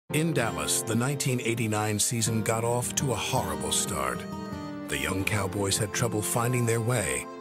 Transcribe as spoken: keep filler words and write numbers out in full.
In Dallas, the nineteen eighty-nine season got off to a horrible start. The young Cowboys had trouble finding their way,